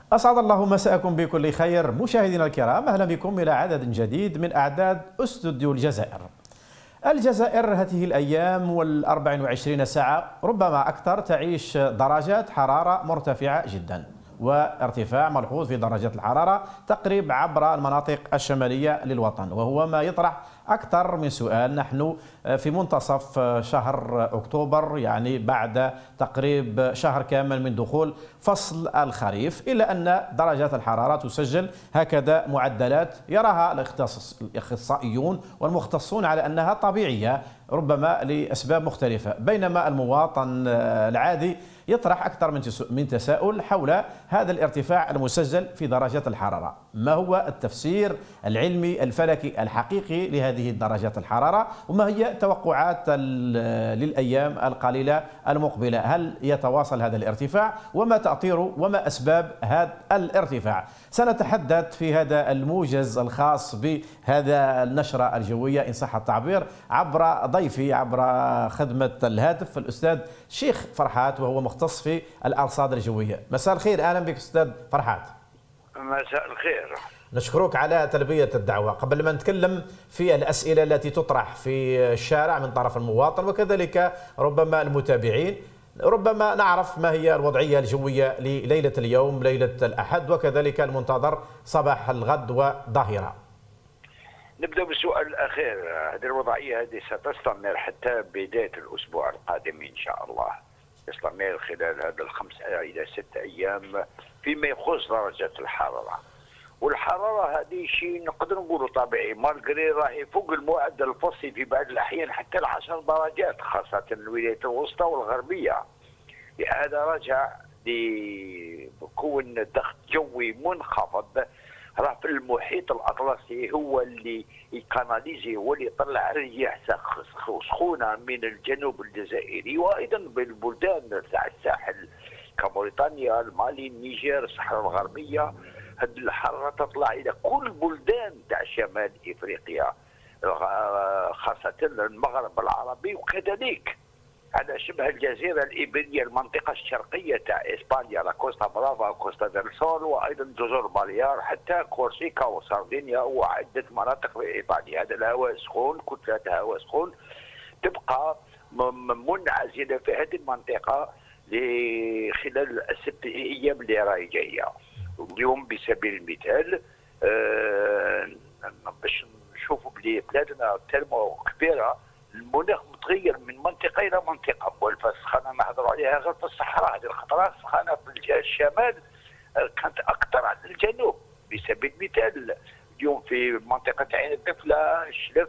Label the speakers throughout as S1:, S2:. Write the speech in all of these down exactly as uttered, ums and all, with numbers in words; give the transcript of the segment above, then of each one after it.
S1: أسعد الله مساءكم بكل خير مشاهدينا الكرام، أهلا بكم إلى عدد جديد من أعداد استوديو الجزائر. الجزائر هذه الأيام والأربع وعشرين ساعة ربما أكثر تعيش درجات حرارة مرتفعة جدا، وارتفاع ملحوظ في درجات الحرارة تقريب عبر المناطق الشمالية للوطن، وهو ما يطرح أكثر من سؤال. نحن في منتصف شهر أكتوبر، يعني بعد تقريب شهر كامل من دخول فصل الخريف، إلا أن درجات الحرارة تسجل هكذا معدلات يراها الأخصائيون والمختصون على أنها طبيعية ربما لأسباب مختلفة، بينما المواطن العادي يطرح أكثر من تساؤل حول هذا الارتفاع المسجل في درجات الحرارة. ما هو التفسير العلمي الفلكي الحقيقي لهذه درجات الحرارة، وما هي توقعات للأيام القليلة المقبلة؟ هل يتواصل هذا الارتفاع، وما تأثيره وما أسباب هذا الارتفاع؟ سنتحدث في هذا الموجز الخاص بهذا النشرة الجوية إن صح التعبير عبر ضيفي عبر خدمة الهاتف الأستاذ شيخ فرحات، وهو مختص في الأرصاد الجوية. مساء الخير، أهلا بك أستاذ فرحات.
S2: مساء الخير.
S1: نشكرك على تلبية الدعوة. قبل ما نتكلم في الأسئلة التي تطرح في الشارع من طرف المواطن وكذلك ربما المتابعين، ربما نعرف ما هي الوضعية الجوية لليلة اليوم ليلة الأحد وكذلك المنتظر صباح الغد وظهيرة.
S2: نبدأ بالسؤال الأخير. هذه الوضعية هذه ستستمر حتى بداية الأسبوع القادم إن شاء الله، تستمر خلال هذا الخمس إلى ست أيام فيما يخص درجة الحرارة. والحرارة هذه شيء نقدر نقوله طبيعي، مالغري راهي فوق المعدل الفصلي في بعض الأحيان حتى العشر درجات، خاصة الولايات الوسطى والغربية. لهذا رجع لكون ضغط جوي منخفض راه في المحيط الأطلسي، هو اللي يكاناليزي، هو اللي يطلع رياح سخونة من الجنوب الجزائري وأيضا بالبلدان تاع الساحل كموريتانيا، المالي، النيجر، الصحراء الغربية. هذه الحرارة تطلع إلى كل بلدان تاع شمال إفريقيا، خاصة المغرب العربي، وكذلك على شبه الجزيرة الإيبيرية، المنطقة الشرقية تاع إسبانيا، لا كوستا برافا، كوستا ديل سول، وأيضا جزر باليار، حتى كورسيكا وساردينيا وعدة مناطق في إيطاليا. هذا الهواء السخون، كتلة هواء سخون تبقى منعزلة في هذه المنطقة خلال الست أيام اللي راهي جاية. اليوم بسبيل المثال آه باش نشوفوا بلي بلادنا ترمو كبيره، المناخ متغير من منطقه الى منطقه. مولفه السخانه نهضروا عليها غير في الصحراء، هذه الخطرات السخانه في الشمال كانت اكثر على الجنوب. بسبيل المثال اليوم في منطقه عين الدفله، الشلف،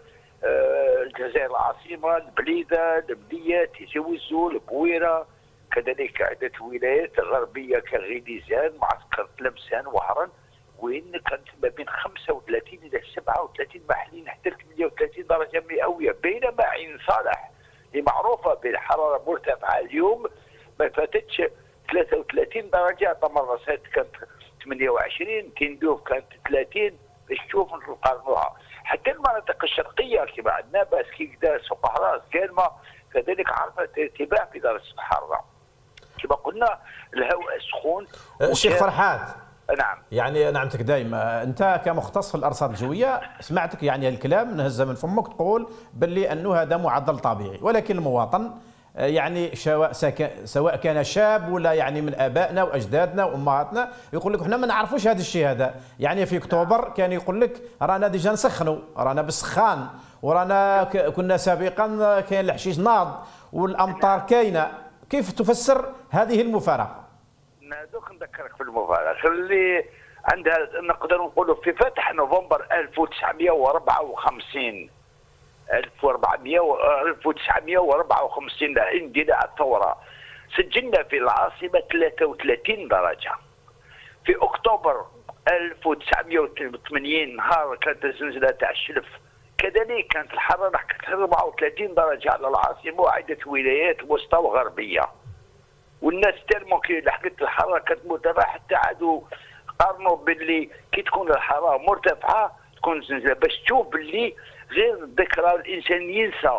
S2: آه الجزائر العاصمه، البليده، البليه، تيزي وزو، البويره، كذلك عدة ولايات غربية كغيليزان، معسكر تلمسان، وهران، وين كانت ما بين خمسة وثلاثين إلى سبعة وثلاثين محليا حتى ثمانية وثلاثين درجة مئوية. بينما عين صالح اللي معروفة بالحرارة مرتفعة اليوم ما فاتتش ثلاثة وثلاثين درجة، طمرسات كانت ثمانية وعشرين، تندوف كانت ثلاثين، باش تشوف نقارنوها. حتى المناطق الشرقية كما عندنا باسكيكدا، سوق حراس، كالما، كذلك عرفت ارتفاع في درجة الحرارة. كما قلنا الهواء السخون.
S1: الشيخ فرحات،
S2: نعم،
S1: يعني نعمتك دائما، انت كمختص في الارصاد الجويه سمعتك يعني الكلام نهز من فمك تقول باللي انه هذا معدل طبيعي، ولكن المواطن يعني سواء كان شاب ولا يعني من ابائنا واجدادنا وامهاتنا يقول لك احنا ما نعرفوش هذا الشيء هذا. يعني في اكتوبر كان يقول لك رانا ديجا نسخنوا، رانا بالسخان، ورانا كنا سابقا كاين الحشيش ناض والامطار كاينه. كيف تفسر هذه المفارقه؟
S2: دوك نذكرك في المفارقه اللي عندها، نقدر نقولوا في فتح نوفمبر ألف وتسعمئة وأربعة وخمسين ألف وتسعمئة وأربعة وخمسين اندلاع الثوره، سجلنا في العاصمه ثلاثة وثلاثين درجه. في اكتوبر ألف وتسعمئة وثمانين نهار كانت الزلزله تاع الشلف، كذلك كانت الحراره أربعة وثلاثين درجه على العاصمه وعده ولايات وسطى وغربيه. والناس ترمو كي لحقت الحراره كانت مرتفعه، حتى عادوا قارنوا باللي كي تكون الحراره مرتفعه تكون زلزله، باش تشوف باللي غير الذكرى الانسان ينسى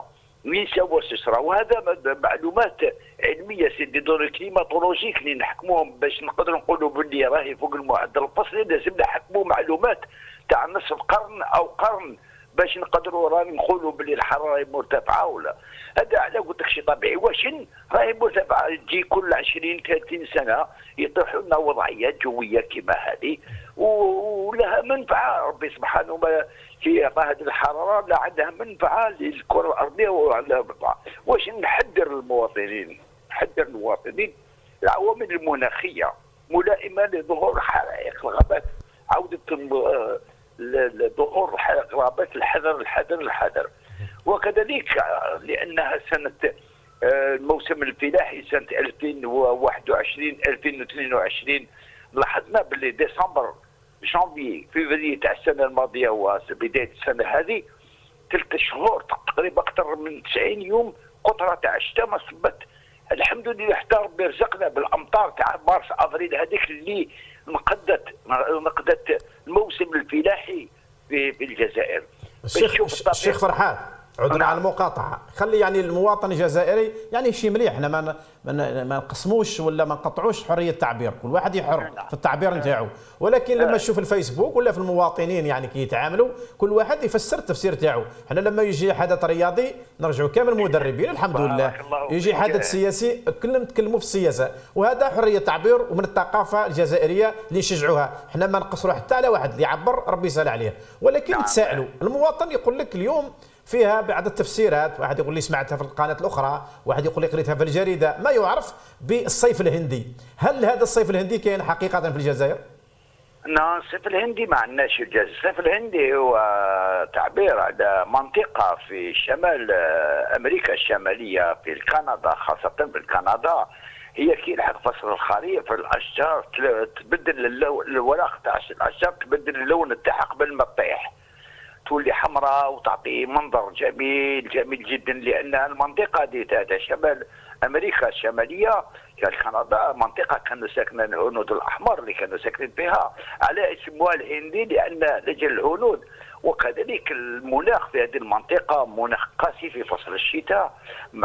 S2: نساء وسسرة، وهذا معلومات علميه سيدي دور كليماتولوجيك اللي نحكموهم باش نقدروا نقولوا باللي راهي فوق المعدل الفصلي. لازم نحكموا معلومات تاع نصف قرن او قرن باش نقدروا راني نقولوا باللي الحراره مرتفعه ولا. هذا على قلت لك شيء طبيعي. واش راهي مرتفعه تجي كل عشرين ثلاثين سنه يطيحوا لنا وضعيات جويه كما هذه ولها منفعه. ربي سبحانه وتعالى في هذه الحراره لا عندها منفعه للكره الارضيه وعلى منفعه. واش نحذر المواطنين نحذر المواطنين العوامل المناخيه ملائمه لظهور حرائق الغابات، عوده ظهور غابات، الحذر الحذر الحذر. وكذلك لانها سنه الموسم الفلاحي سنه ألفين وواحد وعشرين ألفين واثنين وعشرين لاحظنا باللي ديسمبر جانفي فيفري تاع السنه الماضيه وبدايه السنه هذه ثلاث شهور تقريبا اكثر من تسعين يوم قطره تاع الشتاء ما صبت. الحمد لله حتى ربي رزقنا بالامطار تاع مارس افريل هذيك اللي نقدت نقدت الموسم الفلاحي في, في الجزائر.
S1: الشيخ الشيخ فرحات عذرا على المقاطعه، خلي يعني المواطن الجزائري يعني شيء مليح، احنا ما ما نقسموش ولا ما نقطعوش حريه التعبير، كل واحد يحر في التعبير نتاعو، ولكن لما نشوف الفيسبوك ولا في المواطنين يعني كي يتعاملوا كل واحد يفسر التفسير تاعو. احنا لما يجي حدث رياضي نرجعوا كامل مدربين الحمد لله، يجي حدث سياسي كلنا نتكلموا في السياسه، وهذا حريه تعبير ومن الثقافه الجزائريه اللي نشجعوها. احنا ما نقصروا حتى على واحد اللي يعبر ربي يسهل عليه، ولكن تسائلوا المواطن يقول لك اليوم فيها بعض التفسيرات، واحد يقول لي سمعتها في القناه الاخرى، واحد يقول لي قريتها في الجريده، ما يعرف بالصيف الهندي. هل هذا الصيف الهندي كاين حقيقه في الجزائر؟
S2: لا الصيف الهندي ما عندناش في الجزائر. الصيف الهندي هو تعبير على منطقه في شمال امريكا الشماليه في كندا، خاصه في كندا هي كي يلحق فصل الخريف الاشجار تبدل الوراق تاع الاشجار تبدل اللون تاعها قبل ما تطيح، تولي حمراء وتعطي منظر جميل جميل جدا. لان المنطقه دي تاع شمال امريكا الشماليه كندا منطقه كانوا ساكنين الهنود الاحمر اللي كانوا ساكنين فيها، على اسمها الهندي لان لجل الهنود. وكذلك المناخ في هذه المنطقه مناخ قاسي في فصل الشتاء مع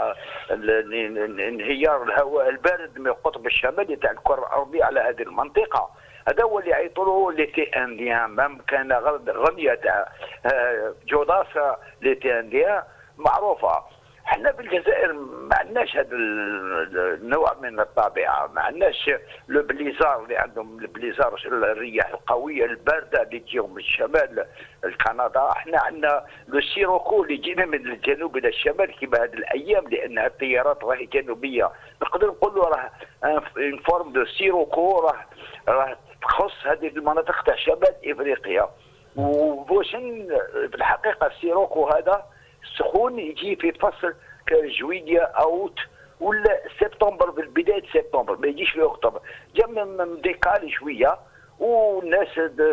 S2: انهيار الهواء البارد من القطب الشمالي تاع الكره الارضيه على هذه المنطقه. هذا هو اللي يعيطوا له ليتي انديان. مام كان غنيه تاع جوداسا ليتي انديان معروفه. احنا في الجزائر ما عندناش هذا النوع من الطبيعه، ما عندناش لو بليزار اللي عندهم البليزار الرياح القويه البارده اللي تجيهم من الشمال كندا. احنا عندنا لو سيروكو اللي جينا من الجنوب الى الشمال كما هذه الايام لان التيارات راهي جنوبيه، نقدر نقولوا راه ان فورم دو سيروكو راه راه تخص هذه المناطق تاع شمال افريقيا. وواش في الحقيقه السيروكو هذا سخون يجي في فصل كجويليا اوت ولا سبتمبر، في بدايه سبتمبر ما يجيش في اكتوبر، جا من ديكالي شويه والناس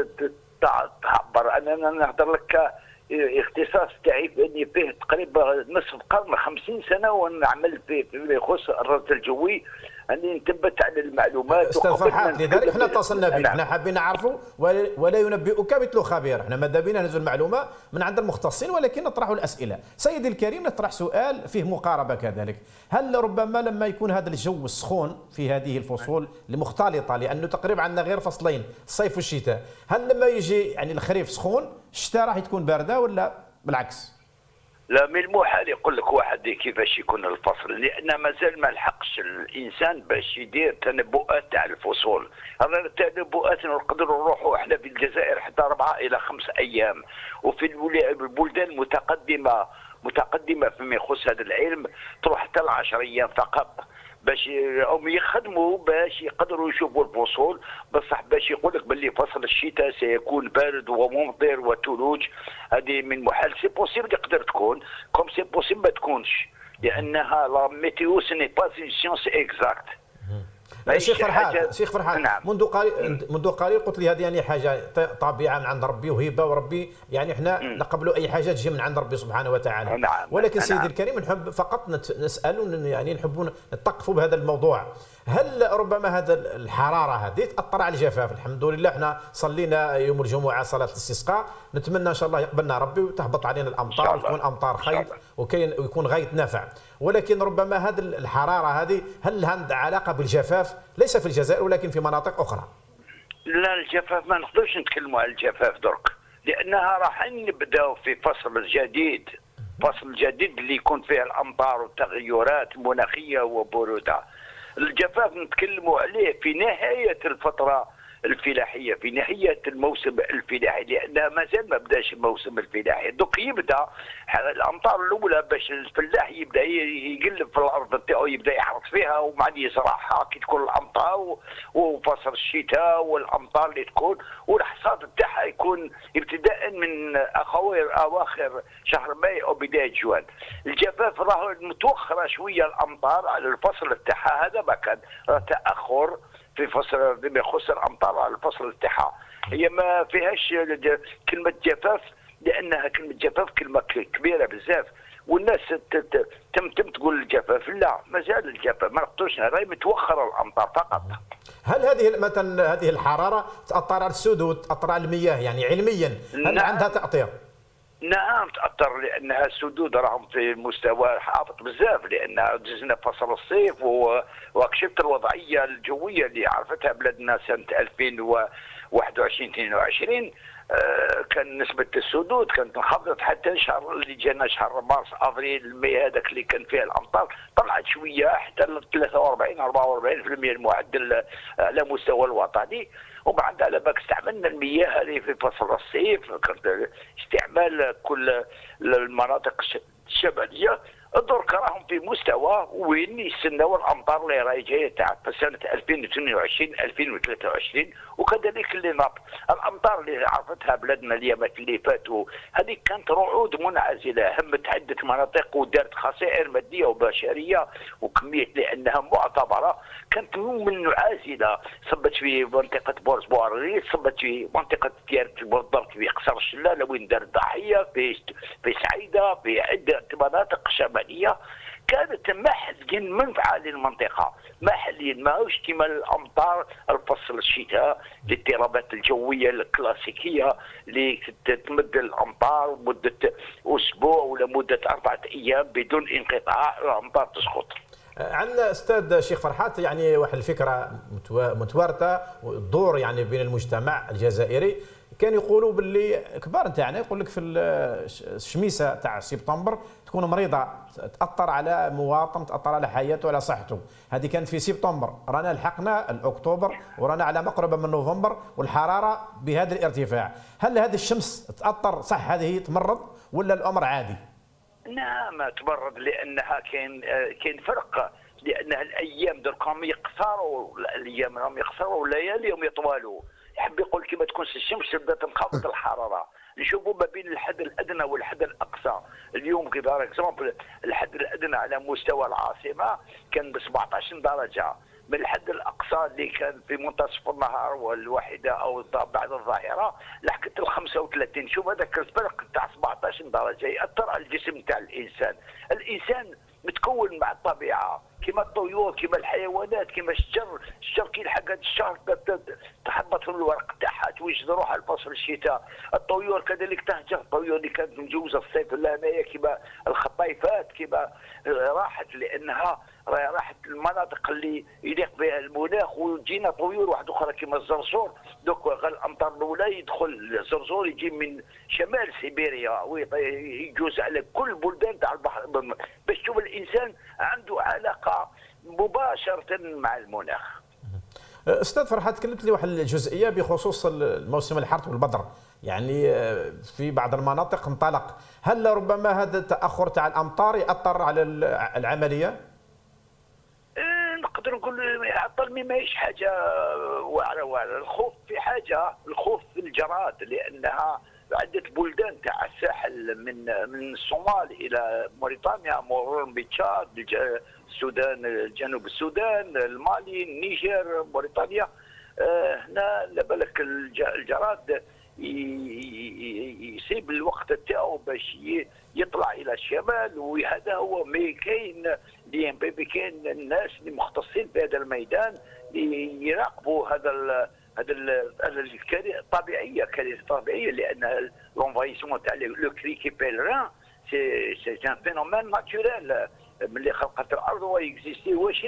S2: تعبر. انا نهضر لك اختصاص تاعي اني فيه تقريبا نصف قرن خمسين سنه ونعمل في فيما يخص الرصد الجوي، اني نثبت على المعلومات.
S1: استاذ فرحات لذلك احنا اتصلنا بك، احنا حابين نعرفوا ولا ينبئك مثل خبير، احنا ماذا بينا ننزل المعلومه من عند المختصين ولكن نطرحوا الاسئله. سيدي الكريم نطرح سؤال فيه مقاربه كذلك، هل ربما لما يكون هذا الجو السخون في هذه الفصول المختلطه لانه تقريبا عندنا غير فصلين الصيف والشتاء، هل لما يجي يعني الخريف سخون الشتاء راح تكون بارده ولا بالعكس؟
S2: لا من المحال يقول لك واحد كيفاش يكون الفصل، لان مازال ما لحقش الانسان باش يدير تنبؤات تاع الفصول. هذا التنبؤات نقدروا نروحوا احنا في الجزائر حتى اربعه الى خمس ايام، وفي البلدان المتقدمه متقدمه فيما يخص هذا العلم تروح حتى العشر ايام فقط باش هم يخدموا باش يقدروا يشوفوا الفصول. بصح باش يقول لك باللي فصل الشتاء سيكون بارد وممطر وثلوج هذه من محال. سي بوسيبل يقدر تكون كوم سي بوسيبل ما تكونش، لانها لا ميتيو سي با اون سيونس اكزاكت.
S1: شيخ فرحات شيخ فرحات نعم. منذ قليل منذ قليل قلت لي هذه يعني حاجه طبيعه من عند ربي وهبه وربي، يعني احنا نقبلوا اي حاجه تجي من عند ربي سبحانه وتعالى.
S2: نعم.
S1: ولكن
S2: نعم.
S1: سيدي الكريم نحب فقط نسال يعني نحب نتقفوا بهذا الموضوع. هل ربما هذا الحراره هذه تاثر على الجفاف؟ الحمد لله احنا صلينا يوم الجمعه صلاه الاستسقاء، نتمنى ان شاء الله يقبلنا ربي وتهبط علينا الامطار وتكون امطار خير وكاين ويكون غايه نفع، ولكن ربما هذه الحراره هذه هل عندها علاقه بالجفاف ليس في الجزائر ولكن في مناطق اخرى؟
S2: لا، الجفاف ما نقدرش نتكلموا على الجفاف درك، لانها راح نبداو في فصل جديد، فصل جديد اللي يكون فيه الامطار والتغيرات المناخيه وبروده. الجفاف نتكلموا عليه في نهايه الفتره الفلاحيه، في نهايه الموسم الفلاحي، لانها مازال ما بداش الموسم الفلاحي، دوك يبدا الامطار الاولى باش الفلاح يبدا يقلب في الارض تاعو، يبدا يحرث فيها ومعاد يزرعها كي تكون الامطار وفصل الشتاء والامطار اللي تكون، والحصاد تاعها يكون ابتداء من اخوير اواخر شهر ماي او بدايه جوان. الجفاف راه متوخره شويه الامطار على الفصل تاعها، هذا ما كان تاخر في فصل بما يخص الامطار على الفصل تاعها. هي ما فيهاش كلمه جفاف، لانها كلمه جفاف كلمه كبيره بزاف، والناس تم تم تقول الجفاف، لا مازال الجفاف ما نقدروش، راهي متوخره الامطار فقط.
S1: هل هذه مثلا هذه الحراره تاثر على السدود، تاثر على المياه يعني علميا هل نعم. عندها تاثير؟
S2: نعم تاثر، لانها السدود راهم في مستوى هابط بزاف، لان دزنا فصل الصيف وكشفت الوضعيه الجويه اللي عرفتها بلادنا سنه ألفين وواحد وعشرين اثنين وعشرين. آه كان نسبه السدود كانت انخفضت حتى شهر اللي جانا شهر مارس افريل المي، هذاك اللي كان فيه الامطار طلعت شويه حتى ثلاثة وأربعين أربعة وأربعين بالمئة المعدل على مستوى الوطني. وبعد على بالك استعملنا المياه هذه في فصل الصيف، كان استعمال كل المناطق الشماليه، درك راهم في مستوى وين يستناو الامطار اللي راهي جايه تاع سنه ألفين واثنين وعشرين ألفين وثلاثة وعشرين، وكذلك اللي نط الامطار اللي عرفتها بلادنا اليامات اللي فاتوا هذه كانت رعود منعزله، همت عده مناطق ودارت خسائر ماديه وبشريه وكميه، لانها معتبره كانت من عازله، صبت في منطقه بورس بواريس، صبت في منطقه ديارة بالضبط في قصر الشلاله وين دارت ضحيه، في في سعيده، في عده مناطق شماليه كانت محل منفعه للمنطقه، محل ماهوش كما الامطار الفصل الشتاء، الاضطرابات الجويه الكلاسيكيه اللي تمد الامطار مده اسبوع ولا مده اربعه ايام بدون انقطاع الامطار تسقط.
S1: عندنا استاذ شيخ فرحات يعني واحد الفكره متوارثه تدور يعني بين المجتمع الجزائري، كان يقولوا باللي كبار نتاعنا يقول لك في الشميسه تاع سبتمبر تكون مريضه تاثر على مواطن، تاثر على حياته وعلى صحته، هذه كانت في سبتمبر، رانا لحقنا الاكتوبر ورانا على مقربه من نوفمبر والحراره بهذا الارتفاع، هل هذه الشمس تاثر صح هذه تمرض ولا الامر عادي؟
S2: نعم تمرض، لانها كاين كاين فرق، لانها الايام دركم يقصروا، الايام راهم يقصروا والليالي يطولوا، يحب يقول كما تكونش الشمس تبدا تنخفض الحراره، نشوفوا ما بين الحد الادنى والحد الاقصى، اليوم كبار اكزومبل الحد الادنى على مستوى العاصمه كان ب سبعطاش درجه، من الحد الاقصى اللي كان في منتصف النهار والواحده او بعد الظهيره لحقت ال خمسة وثلاثين، شوف هذاك الفرق تاع سبعطاش درجه ياثر على الجسم تاع الانسان، الانسان متكون مع الطبيعه كما الطيور كما الحيوانات كما الشجر، الشجر كي يلحق هذا الشهر تحبط الورق تاعها توجد روحها لفصل الشتاء، الطيور كذلك تهجر، الطيور اللي كانت مجوزه الصيف لهنايا كما الخطيفات كما راحت، لانها راحت المناطق اللي يليق بها المناخ، وجينا طيور واحده اخرى كما الزرزور، دوك الامطار الاولى يدخل الزرزور يجي من شمال سيبيريا ويجوز على كل بلدان تاع البحر باش تشوف الانسان عنده علاقه مباشره مع المناخ.
S1: استاذ فرحات تكلمت لي واحد الجزئيه بخصوص الموسم الحر والبذر، يعني في بعض المناطق انطلق، هل ربما هذا التاخر تاع الامطار ياثر على العمليه؟
S2: نقدر نقول يعطل ما هيش حاجه واعره واعره، الخوف في حاجه، الخوف في الجراد، لانها عده بلدان تاع الساحل من من الصومال الى موريتانيا مرورا بتشاد، السودان، جنوب السودان، المالي، النيجر، موريتانيا، هنا على بالك الجراد يسيب الوقت تاعو باش يطلع الى الشمال. وهذا هو ما كاين دي ام بي بي، كاين الناس اللي مختصين في هذا الميدان يراقبوا هذا ال هذا الكارثه الطبيعيه، كارثه طبيعيه، لان لونفايسمون تاع لو كريكي بيلران سي سي ان فينومين ناتوريل ملي خلقت الارض هو اكزيستي. واش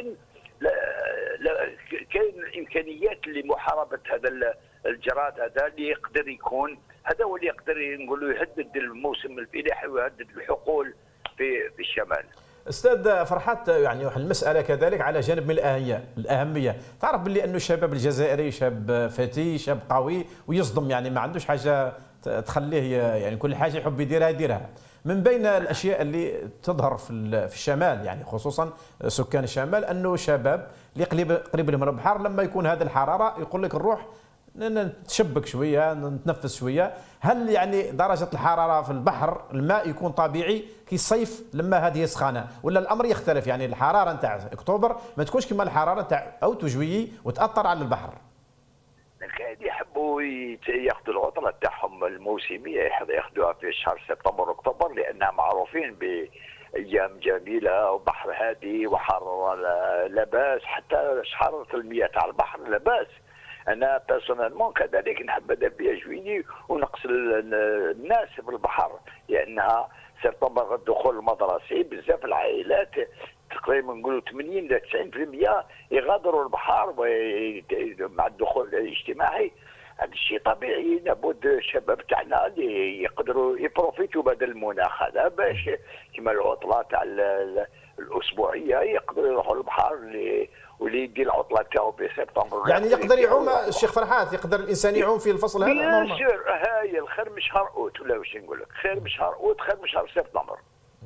S2: كاين الامكانيات لمحاربه هذا الجراد هذا اللي يقدر يكون، هذا هو اللي يقدر نقولوا يهدد الموسم الفلاحي ويهدد الحقول في في الشمال.
S1: استاذ فرحات، يعني المساله كذلك على جانب من الاهميه الاهميه تعرف باللي انه الشباب الجزائري شاب فتي، شاب قوي ويصدم، يعني ما عندوش حاجه تخليه يعني كل حاجه يحب يديرها يديرها. من بين الاشياء اللي تظهر في في الشمال، يعني خصوصا سكان الشمال، انه شباب اللي قريب قريب لهم البحر لما يكون هذه الحراره يقول لك نروح نتشبك شويه نتنفس شويه. هل يعني درجه الحراره في البحر الماء يكون طبيعي كي الصيف لما هذه سخانه، ولا الامر يختلف؟ يعني الحراره نتاع اكتوبر ما تكونش كما الحراره نتاع اوت وجويي وتاثر على البحر.
S2: كاين يحبوا ياخذوا العطله تاعهم الموسميه، ياخذوها في شهر سبتمبر اكتوبر، لانها معروفين بايام جميله وبحر هادي وحراره لا باس، حتى حراره المياه تاع البحر لا باس. انا بيرسونيلمون كذلك نحب هذا فيها جويني ونقص الناس في البحر، لانها سبتمبر الدخول المدرسي بزاف العائلات تقريبا نقولوا ثمانين إلى تسعين بالمئة يغادروا البحر مع الدخول الاجتماعي. هذا الشيء طبيعي، لابد الشباب تاعنا اللي يقدروا يبروفيتوا بهذا المناخ هذا باش كما العطله تاع الاسبوعيه يقدروا يروحوا البحر واللي يدير العطله تاعو في سبتمبر.
S1: يعني يقدر يعوم الشيخ فرحات، يقدر الانسان يعوم في الفصل هذا؟
S2: بيان سور، هاي الخير من شهر اوت، ولا واش نقول لك، خير من شهر اوت خير من شهر سبتمبر.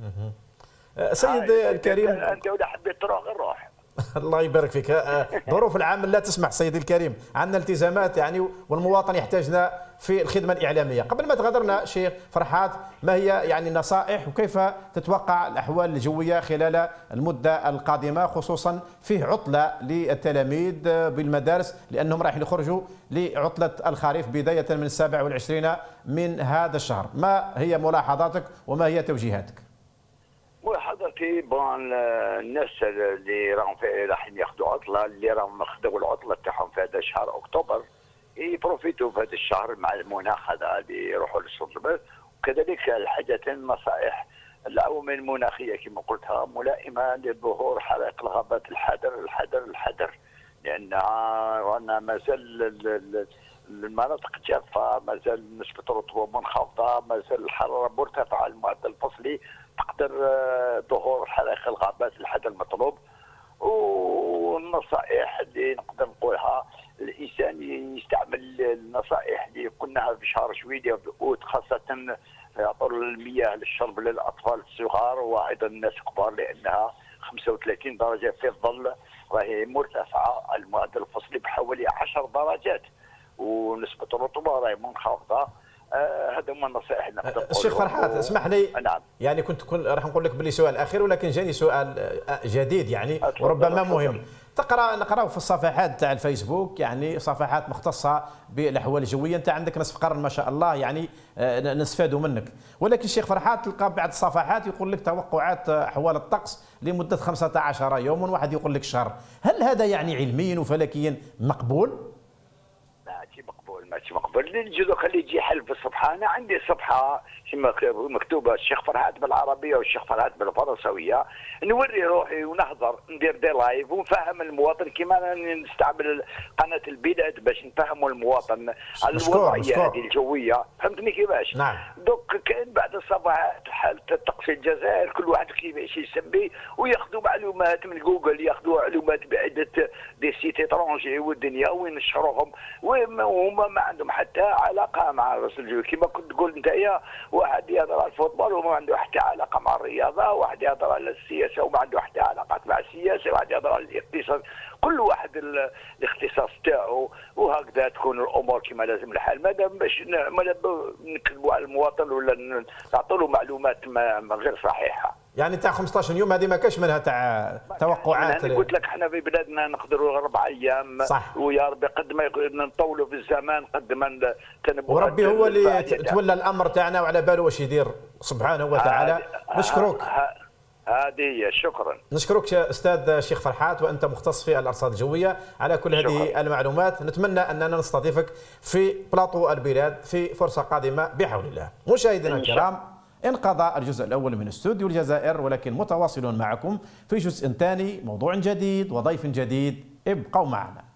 S1: سيد الكريم،
S2: انت ولا حبيت تروح روح.
S1: الله يبارك فيك. ظروف العمل لا تسمح سيدي الكريم، عندنا التزامات يعني، والمواطن يحتاجنا في الخدمه الاعلاميه. قبل ما تغادرنا شيخ فرحات، ما هي يعني النصائح وكيف تتوقع الاحوال الجويه خلال المده القادمه، خصوصا فيه عطله للتلاميذ بالمدارس لانهم رايحين يخرجوا لعطله الخريف بدايه من السابع والعشرين من هذا الشهر؟ ما هي ملاحظاتك وما هي توجيهاتك؟
S2: ملاحظتي بون الناس اللي راهم رايحين ياخذوا عطله، اللي راهم خذوا العطله تاعهم في هذا شهر اكتوبر، يبروفيتوا في هذا الشهر مع المناخ هذا اللي يروحوا للشرب. وكذلك الحاجتين النصائح العوامل المناخيه كما قلتها ملائمه لظهور حرائق الغابات، الحذر الحذر الحذر، لان رانا مازال المناطق جافه، مازال نسبه الرطوبه منخفضه، مازال الحراره مرتفعه، المعدل الفصلي تقدر ظهور حرائق الغابات، الحذر المطلوب. والنصائح اللي نقدر نقولها، الانسان يستعمل النصائح اللي قلناها في شهر جويلية وفي اوت، خاصه يعطوا المياه للشرب للاطفال الصغار وايضا الناس الكبار، لانها خمسة وثلاثين درجه في الظل راهي مرتفعه، المعدل الفصلي بحوالي عشر درجات، ونسبه الرطوبه راهي منخفضه. آه هذا هما النصائح اللي نقدر نقولها.
S1: الشيخ فرحات اسمح لي،
S2: نعم.
S1: يعني كنت كن راح نقول لك باللي سؤال اخير، ولكن جاني سؤال جديد يعني وربما مهم. تقرا نقراو في الصفحات تاع الفيسبوك، يعني صفحات مختصه بالاحوال الجويه، انت عندك نصف قرن ما شاء الله، يعني نستفادوا منك. ولكن الشيخ فرحات تلقى بعض الصفحات يقول لك توقعات احوال الطقس لمده خمسة عشر يوما، واحد يقول لك شهر. هل هذا يعني علميا وفلكيا مقبول؟
S2: ماشي مقبول، ماشي مقبول. اللي نجي خليه يجي حل في الصفحه. انا عندي صفحه مكتوبه الشيخ فرحات بالعربيه والشيخ فرحات بالفرنسويه، نوري روحي ونهضر، ندير دي لايف ونفهم المواطن كيما نستعمل قناه البلاد باش نفهموا المواطن على الوضعيه هذه الجويه، فهمتني كيفاش؟
S1: نعم.
S2: دوك كاين بعض الصفحات حاله الطقس في الجزائر، كل واحد كيفاش يسمي، وياخذوا معلومات من جوجل، ياخذوا معلومات بعده دي سيت اترونجي والدنيا وينشروهم، وهما ما عندهم حتى علاقه مع الرسل، كما كنت تقول انت، واحد يهضر على الفوتبول وما عنده حتى علاقه مع الرياضه، واحد يهضر على السياسه وما عنده حتى علاقات مع السياسه، واحد يهضر على الاقتصاد، كل واحد الاختصاص تاعو، وهكذا تكون الامور كما لازم الحال، مادام باش ما نكذبوا على المواطن ولا نعطوا له معلومات ما غير صحيحه.
S1: يعني تاع خمسطاش يوم هذه ما كاش منها تاع توقعات.
S2: انا قلت لك احنا في بلادنا نقدروا اربع ايام
S1: صح.
S2: ويا ربي قد ما نطولوا في الزمان قد ما تنبؤ.
S1: وربي هو اللي تولى الامر تاعنا وعلى باله واش يدير سبحانه وتعالى. نشكرك.
S2: هذه هي. شكرا.
S1: نشكرك استاذ شيخ فرحات، وانت مختص في الارصاد الجويه، على كل هذه
S2: شكرا.
S1: المعلومات. نتمنى اننا نستضيفك في بلاطو البلاد في فرصه قادمه بحول الله. مشاهدينا الكرام، انقضى الجزء الاول من استوديو الجزائر، ولكن متواصل معكم في جزء ثاني، موضوع جديد وضيف جديد. ابقوا معنا.